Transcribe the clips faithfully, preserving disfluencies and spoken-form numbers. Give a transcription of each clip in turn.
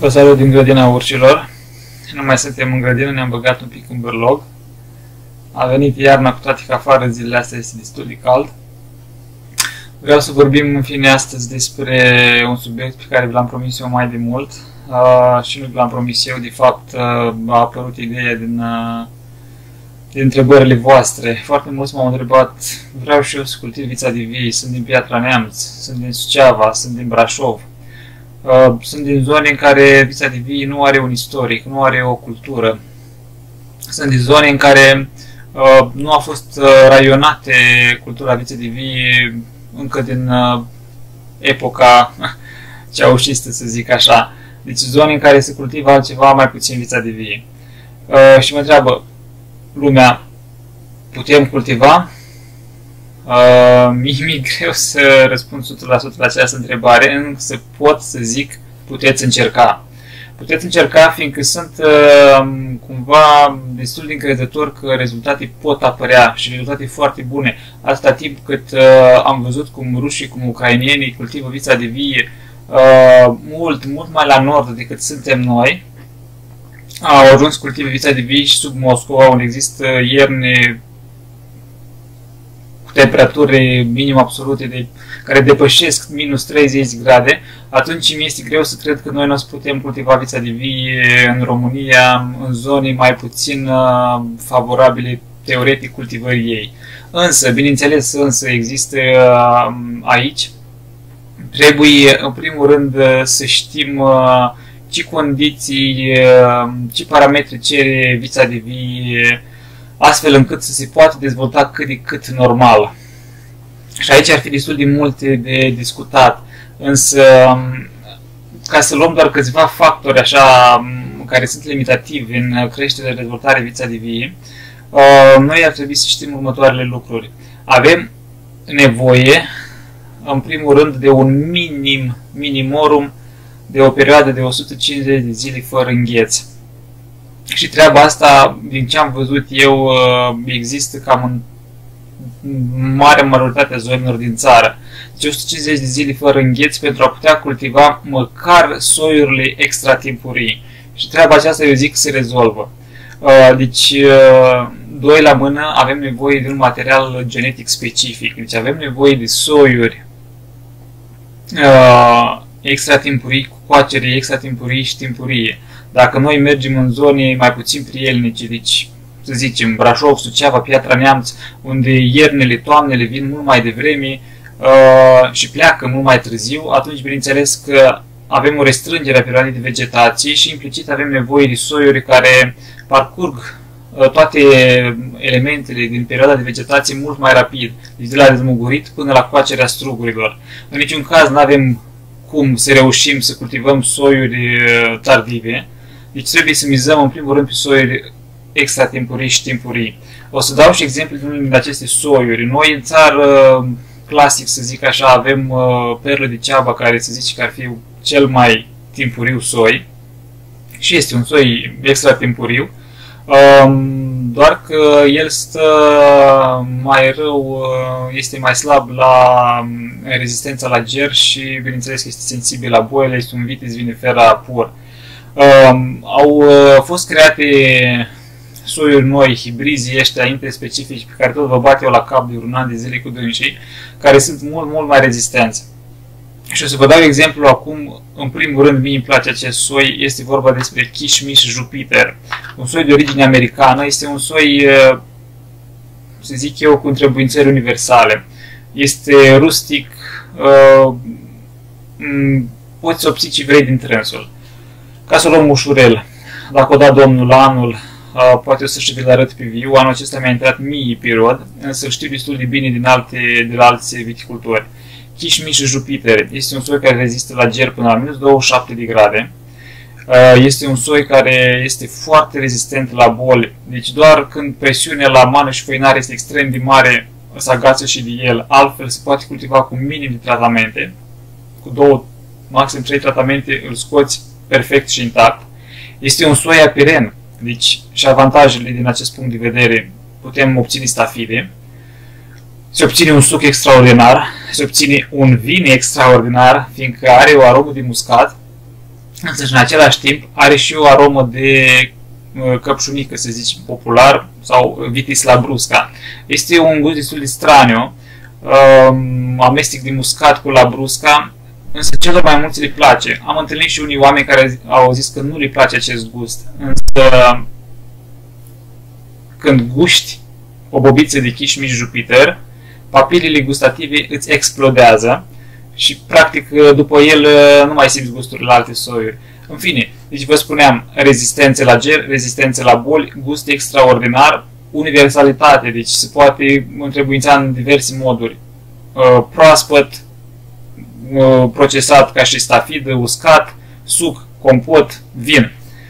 Vă salut din grădina urșilor. Nu mai suntem în grădină, ne-am băgat un pic în berlog. A venit iarna, cu toate că afară zilele astea este destul de cald. Vreau să vorbim în fine astăzi despre un subiect pe care vi l-am promis eu mai de mult. Uh, și nu vi l-am promis eu, de fapt uh, a apărut ideea din, uh, din întrebările voastre. Foarte mulți m-au întrebat, vreau și eu să cultiv vița de vii, sunt din Piatra Neamț, sunt din Suceava, sunt din Brașov. Uh, sunt din zone în care vița de vii nu are un istoric, nu are o cultură. Sunt din zone în care uh, nu a fost uh, raionate cultura viței de vii încă din uh, epoca ceaușistă, să zic așa. Deci zone în care se cultivă altceva, mai puțin vița de vie. Uh, și mă întreabă lumea, putem cultiva? Uh, mie mi-e greu să răspund o sută la sută la această întrebare, însă pot să zic, puteți încerca. Puteți încerca, fiindcă sunt uh, cumva destul de încrezător că rezultate pot apărea și rezultate foarte bune. Atâta timp cât uh, am văzut cum rușii, cum ucrainienii cultivă vița de vie uh, mult, mult mai la nord decât suntem noi. Au ajuns cultive vița de vie și sub Moscova, unde există ierni temperaturi minim absolute de, care depășesc minus treizeci grade, atunci mi este greu să cred că noi nu o să putem cultiva vița de vie în România, în zone mai puțin uh, favorabile teoretic cultivării ei. Însă, bineînțeles, însă există uh, aici, trebuie în primul rând să știm uh, ce condiții, uh, ce parametri cere vița de vie, astfel încât să se poată dezvolta cât de cât normal. Și aici ar fi destul de multe de discutat, însă ca să luăm doar câțiva factori așa care sunt limitativi în creșterea și dezvoltarea vița de vie, noi ar trebui să știm următoarele lucruri. Avem nevoie, în primul rând, de un minim, minimorum, de o perioadă de o sută cincizeci de zile fără îngheț. Și treaba asta, din ce am văzut eu, există cam în marea majoritate a zonelor din țară. Deci o sută cincizeci de zile fără îngheț pentru a putea cultiva măcar soiurile extratimpurii. Și treaba aceasta, eu zic, se rezolvă. Deci, doi la mână, avem nevoie de un material genetic specific. Deci avem nevoie de soiuri extratimpurii, cu coacere extratimpurii și timpurie. Dacă noi mergem în zone mai puțin prielnice, deci, să zicem, Brașov, Suceava, Piatra Neamț, unde iernele, toamnele vin mult mai devreme uh, și pleacă mult mai târziu, atunci, bineînțeles că avem o restrângere a perioadei de vegetație și implicit avem nevoie de soiuri care parcurg uh, toate elementele din perioada de vegetație mult mai rapid, deci de la dezmugurit până la coacerea strugurilor. În niciun caz nu avem cum să reușim să cultivăm soiuri uh, tardive. Deci trebuie să mizăm în primul rând pe soiuri extratimpurii și timpurii. O să dau și exemple de unele din aceste soiuri. Noi în țară, clasic să zic așa, avem uh, perlă de ceaba, care se zice că ar fi cel mai timpuriu soi. Și este un soi extratimpuriu. Uh, doar că el stă mai rău, uh, este mai slab la rezistența la ger și bineînțeles că este sensibil la boile, este un vitis vinifera pur. Uh, au uh, fost create soiuri noi, hibrizii ăștia interspecifici, pe care tot vă bat eu la cap de un an de zile cu dânsii, care sunt mult, mult mai rezistenți. Și o să vă dau exemplu acum, în primul rând, mie îmi place acest soi, este vorba despre Kishmish Jupiter. Un soi de origine americană, este un soi, uh, să zic eu, cu întrebuințări universale. Este rustic, uh, poți obții ce vrei din trânsul. Ca să o luăm ușurel, dacă o da Domnul la anul, uh, poate o să și vi-l arăt pe viu. Anul acesta mi-a intrat mie pe rod, însă știu destul de bine din alte, de la alți viticultori. Kishmish Jupiter este un soi care rezistă la ger până la minus douăzeci și șapte de grade. Uh, este un soi care este foarte rezistent la boli, deci doar când presiunea la mană și făinare este extrem de mare, se agață și de el. Altfel se poate cultiva cu minim de tratamente, cu două, maxim trei tratamente îl scoți perfect și intact. Este un soi apiren, deci și avantajele din acest punct de vedere, putem obține stafide, se obține un suc extraordinar, se obține un vin extraordinar, fiindcă are o aromă de muscat, însă și în același timp are și o aromă de căpșunică, să zicem popular, sau Vitis labrusca. Este un gust destul de straniu, um, amestec de muscat cu labrusca, însă celor mai mulți le place. Am întâlnit și unii oameni care au zis că nu le place acest gust, însă când guști o bobiță de Kishmish Jupiter, papilele gustative îți explodează și practic după el nu mai simți gusturile alte soiuri. În fine, deci vă spuneam, rezistențe la ger, rezistențe la boli, gust extraordinar, universalitate, deci se poate întrebuința în diverse moduri. Proaspăt, procesat ca și stafidă, uscat, suc, compot, vin.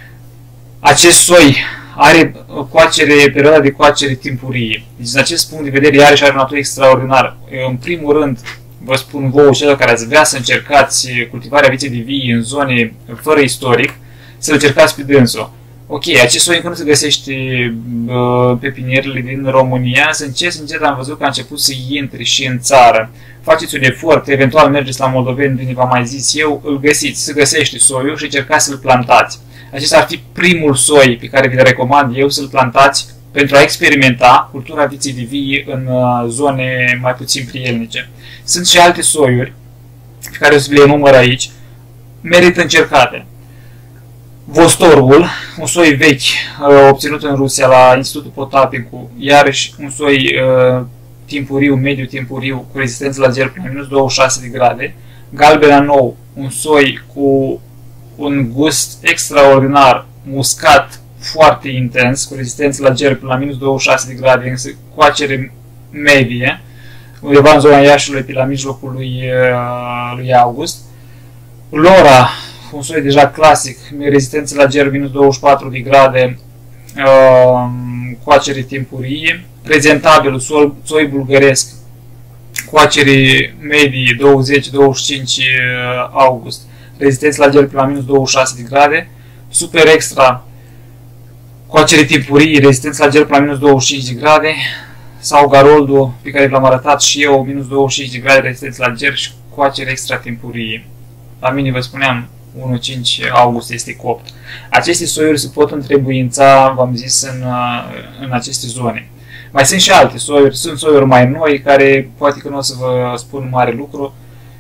Acest soi are coacere, perioada de coacere timpurie. Deci, din acest punct de vedere, iarăși are un atu extraordinar. În primul rând, vă spun vouă celor care ați vrea să încercați cultivarea viței de vii în zone fără istoric, să încercați pe dânsul. Ok, acest soi încă nu se găsește uh, pe pinierele din România, însă încet, încet am văzut că a început să intre și în țară. Faceți un efort, eventual mergeți la moldoveni, unde v-am mai zis eu, îl găsiți, se găsește soiul și încercați să-l plantați. Acesta ar fi primul soi pe care vi-l recomand eu să-l plantați pentru a experimenta cultura viței de vii în uh, zone mai puțin prielnice. Sunt și alte soiuri pe care o să le enumăr aici, merită încercate. Vostorul, un soi vechi, uh, obținut în Rusia la Institutul Potapicu, iarăși un soi uh, timpuriu, mediu timpuriu, cu rezistență la gel până la minus douăzeci și șase de grade. Galbena nou, un soi cu un gust extraordinar, muscat, foarte intens, cu rezistență la gel până la minus douăzeci și șase de grade, însă coacere medie, undeva în zona Iașului, pe la mijlocul lui, uh, lui august. Lora, un soi deja clasic, rezistență la gel minus douăzeci și patru de grade, uh, coacere timpurie. Prezentabil, soi, soi bulgăresc, coacere medii douăzeci douăzeci și cinci august, rezistență la gel pe la minus douăzeci și șase de grade. Super extra, coacere timpurie, rezistență la gel pe la minus douăzeci și cinci de grade. Sau Garoldu, pe care l-am arătat și eu, minus douăzeci și cinci de grade, rezistență la gel și coacere extra timpurie. La mine, vă spuneam, unu cinci august este copt. Aceste soiuri se pot întrebuința, v-am zis, în, în aceste zone. Mai sunt și alte soiuri, sunt soiuri mai noi, care poate că nu o să vă spun mare lucru.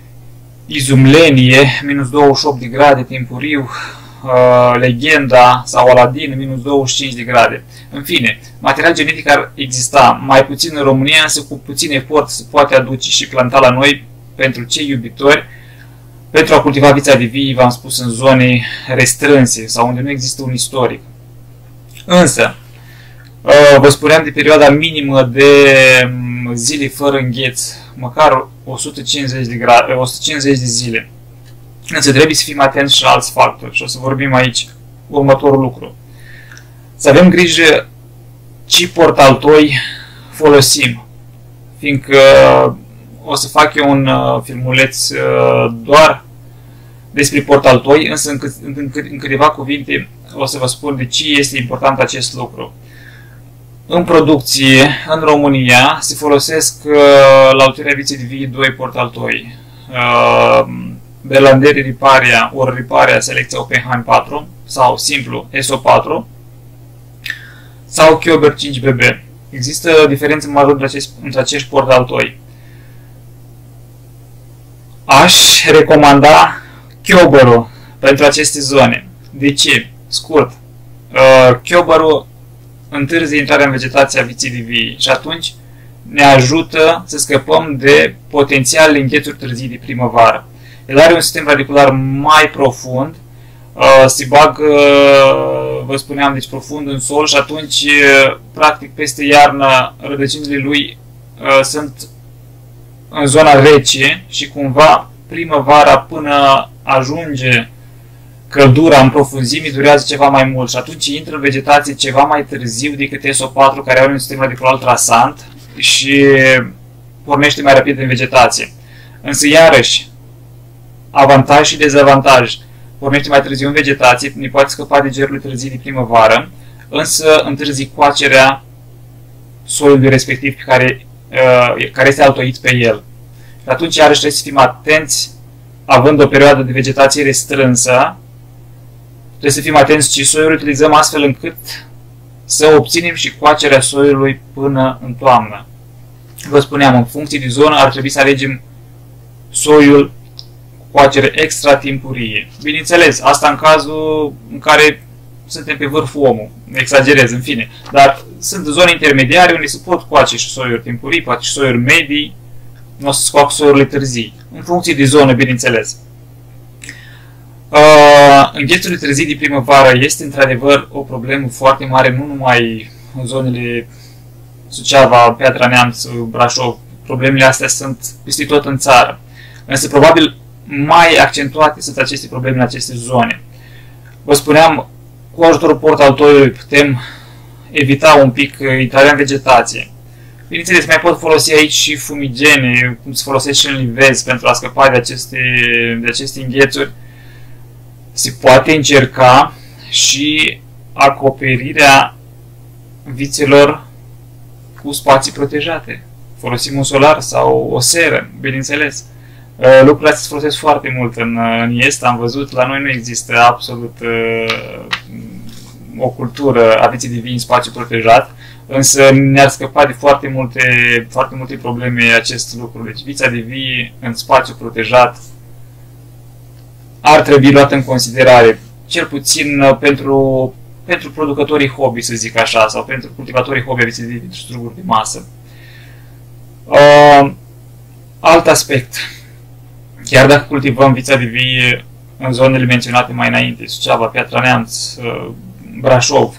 Izumlenie, minus douăzeci și opt de grade timpuriu, uh, Legenda sau Aladin, minus douăzeci și cinci de grade. În fine, material genetic ar exista mai puțin în România, însă cu puțin efort se poate aduce și planta la noi pentru cei iubitori, pentru a cultiva vița de vii, v-am spus, în zone restrânse sau unde nu există un istoric. Însă, vă spuneam de perioada minimă de zile fără îngheț, măcar o sută cincizeci de, grade, o sută cincizeci de zile. Însă trebuie să fim atenți și la alți factori și o să vorbim aici următorul lucru. Să avem grijă ce portaltoi folosim, fiindcă o să fac eu un filmuleț doar despre portaltoi, însă în, în, în câteva cuvinte o să vă spun de ce este important acest lucru. În producție, în România, se folosesc uh, la alturea viței de vii doi portaltoi. Uh, Belanderi Riparia, ori Riparia selecția Oppenheim patru, sau simplu S O patru, sau Kyober cinci B B. Există diferențe mari între acești, între acești portaltoi. Aș recomanda Kyoberul pentru aceste zone. De ce? Scurt. Uh, Kyoberul întârzie intrarea în vegetația viței de vii și atunci ne ajută să scăpăm de potențialele înghețuri târzii de primăvară. El are un sistem radicular mai profund, se bagă, vă spuneam, deci profund în sol și atunci, practic, peste iarnă, rădăcinile lui sunt în zona rece și cumva primăvara până ajunge căldura în profunzime durează ceva mai mult și atunci intră în vegetație ceva mai târziu decât S O patru, care are un sistem radicular trasant și pornește mai rapid în vegetație. Însă, iarăși, avantaj și dezavantaj. Pornește mai târziu în vegetație, ne poate scăpa de gerurile târzii de primăvară, însă întârzi coacerea soiului respectiv pe care, uh, care este altoit pe el. Și atunci, iarăși, trebuie să fim atenți, având o perioadă de vegetație restrânsă, Trebuie să fim atenți ce soiuri utilizăm astfel încât să obținem și coacerea soiului până în toamnă. Vă spuneam, în funcție de zonă ar trebui să alegem soiul cu coacere extra timpurie. Bineînțeles, asta în cazul în care suntem pe vârful omul, exagerez, în fine, dar sunt zone intermediare unde se pot coace și soiuri timpurii, poate și soiuri medii, nu o să se coacă soiurile târzii, în funcție de zonă, bineînțeles. Uh, înghețurile târzii de primăvară este într-adevăr o problemă foarte mare, nu numai în zonele Suceava, Piatra Neamț, Brașov. Problemele astea sunt peste tot în țară. Însă probabil mai accentuate sunt aceste probleme în aceste zone. Vă spuneam, cu ajutorul portaltoiului putem evita un pic intrarea în vegetație. Bineînțeles, mai pot folosi aici și fumigene, cum se folosește și în livezi pentru a scăpa de aceste, de aceste înghețuri. Se poate încerca și acoperirea vițelor cu spații protejate. Folosim un solar sau o seră, bineînțeles. Lucrurile astea se folosesc foarte mult în, în est, am văzut, la noi nu există absolut uh, o cultură a viței de vii în spațiu protejat, însă ne-ar scăpa de foarte multe, foarte multe probleme acest lucru. Deci vița de vii în spațiu protejat ar trebui luată în considerare, cel puțin pentru, pentru producătorii hobby, să zic așa, sau pentru cultivatorii hobby a viței de vii pentru struguri de masă. Uh, alt aspect. Chiar dacă cultivăm vița de vie în zonele menționate mai înainte, Suceava, Piatra Neamț, Brașov,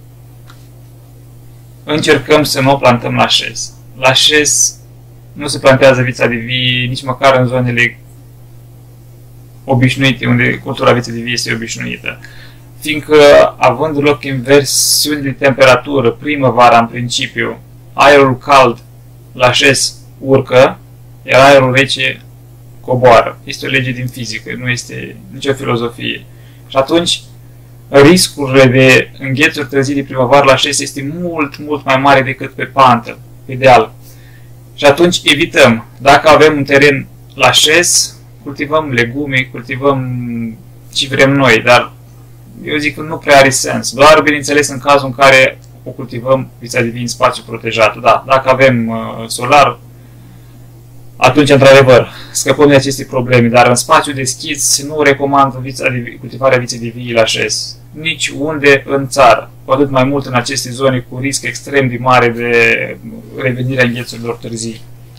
încercăm să nu o plantăm la șes. La șes nu se plantează vița de vie nici măcar în zonele obișnuite, unde cultura viței de vie este obișnuită. Fiindcă, având loc inversiuni de temperatură, primăvara în principiu, aerul cald la șes urcă, iar aerul rece coboară. Este o lege din fizică, nu este nicio filozofie. Și atunci, riscurile de înghețuri târzii de primăvară la șes este mult, mult mai mare decât pe pantă, pe deal. Și atunci evităm. Dacă avem un teren la șes, cultivăm legume, cultivăm ce vrem noi, dar eu zic că nu prea are sens. Doar, bineînțeles, în cazul în care o cultivăm vița de vii în spațiu protejat. Da, dacă avem uh, solar, atunci, într-adevăr, scăpăm de aceste probleme, dar în spațiu deschis nu recomand vița de, cultivarea viței de vii la șes. Nici unde în țară, cu atât mai mult în aceste zone cu risc extrem de mare de revenirea înghețurilor târzii.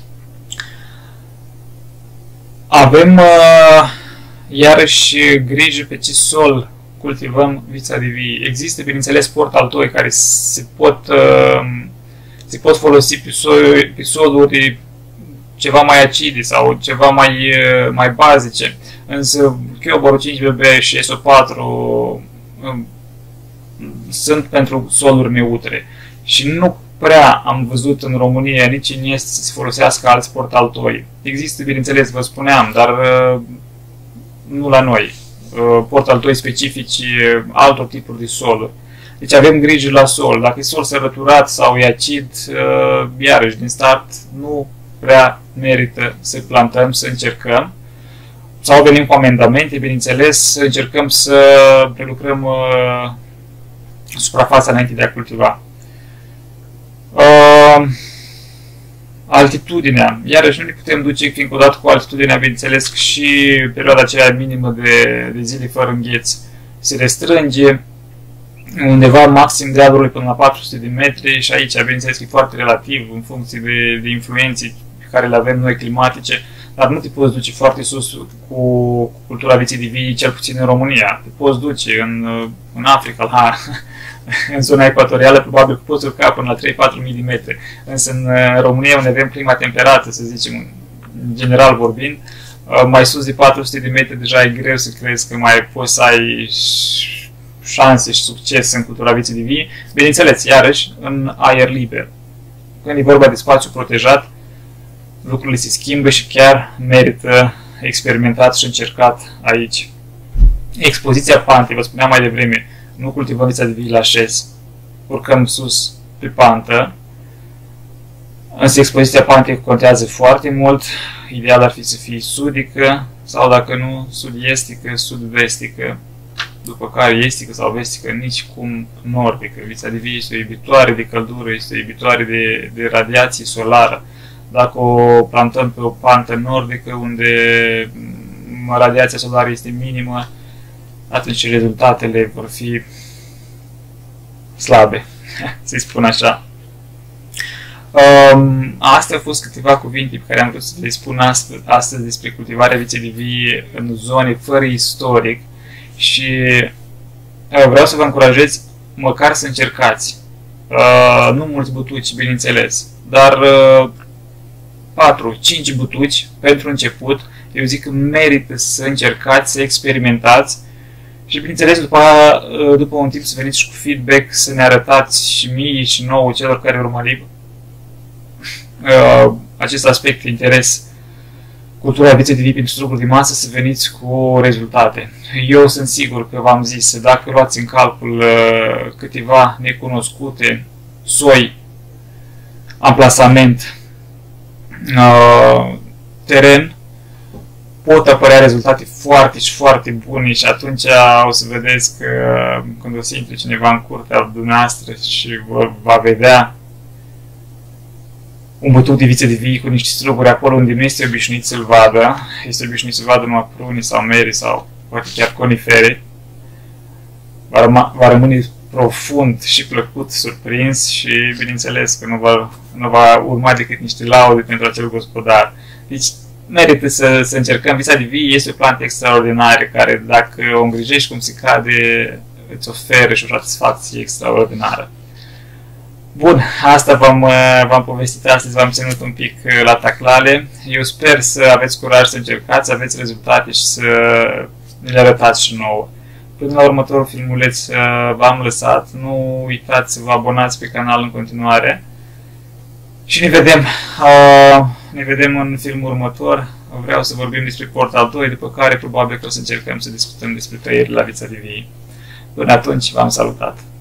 Avem uh, iarăși grijă pe ce sol cultivăm vița de vii. Există, bineînțeles, portaltoi care se pot, uh, se pot folosi pe, sol, pe soluri ceva mai acide sau ceva mai, mai bazice. Însă Chiobor cinci B B și S O patru um, sunt pentru soluri neutre. Și nu prea am văzut în România, nici în Est, să se folosească alți portaltoi. Există, bineînțeles, vă spuneam, dar uh, nu la noi. Uh, portaltoi specifici altor tipuri de soluri. Deci avem grijă la sol. Dacă e sol sărăturat sau e acid, uh, iarăși, din start, nu prea merită să plantăm, să încercăm. Sau venim cu amendamente, bineînțeles, să încercăm să prelucrăm uh, suprafața înainte de a cultiva. Uh, altitudinea. Iarăși nu ne putem duce, fiindcă odată cu altitudinea, bineînțeles, și perioada aceea minimă de, de zile fără îngheț se restrânge undeva maxim dealurile până la patru sute de metri și aici, bineînțeles, e foarte relativ în funcție de, de influenții pe care le avem noi climatice, dar nu te poți duce foarte sus cu, cu cultura viței de vii, cel puțin în România. Te poți duce în, în Africa, la, în zona ecuatorială, probabil că poți urca până la trei patru mii de metri. Însă în România, unde avem clima temperată, să zicem, în general vorbind, mai sus de patru sute de metri deja e greu să crezi că mai poți să ai șanse și succes în cultura viței de vii. Bineînțeles, iarăși, în aer liber. Când e vorba de spațiu protejat, lucrurile se schimbă și chiar merită experimentat și încercat aici. Expoziția pantei, vă spuneam mai devreme, nu cultivăm vița de vii la șes, urcăm sus pe pantă, însă expoziția pantei contează foarte mult. Ideal ar fi să fie sudică sau, dacă nu, sud-estică, sud-vestică. după care estică sau vestică, nici cum nordică. Vița de vie este o iubitoare de căldură, este o iubitoare de, de radiație solară. Dacă o plantăm pe o pantă nordică, unde radiația solară este minimă, atunci rezultatele vor fi slabe, să-i spun așa. Um, astea au fost câteva cuvinte pe care am vrut să le spun astăzi, astăzi despre cultivarea viței de vie în zone fără istoric și uh, vreau să vă încurajez măcar să încercați. Uh, nu mulți butuci, bineînțeles, dar uh, patru cinci butuci pentru început. Eu zic că merită să încercați, să experimentați și, bineînțeles, după, după un timp să veniți și cu feedback, să ne arătați și mie și nouă celor care urmărim uh, acest aspect de interes, cultura viței de vie pentru strugul de masă, să veniți cu rezultate. Eu sunt sigur că v-am zis, dacă luați în calcul uh, câteva necunoscute, soi, amplasament, uh, teren, pot apărea rezultate foarte și foarte bune și atunci o să vedeți că când o să intre cineva în curtea dumneavoastră și va vedea un bătuc de viță de vie cu niște struguri acolo unde nu este obișnuit să-l vadă, este obișnuit să vadă numai prune sau mere sau poate chiar conifere, va, răma, va rămâne profund și plăcut surprins și bineînțeles că nu va, nu va urma decât niște laude pentru acel gospodar. Deci, merită să, să încercăm. Vița de vie este o plantă extraordinară care, dacă o îngrijești cum se cade, îți oferă și o satisfacție extraordinară. Bun, asta v-am povestit astăzi, v-am ținut un pic la taclale. Eu sper să aveți curaj să încercați, să aveți rezultate și să le arătați și nouă. Până la următorul filmuleț v-am lăsat. Nu uitați să vă abonați pe canal în continuare. Și ne vedem, uh, ne vedem în filmul următor. Vreau să vorbim despre Portal doi, după care probabil că o să încercăm să discutăm despre tăierile la vița de vie. Până atunci, v-am salutat!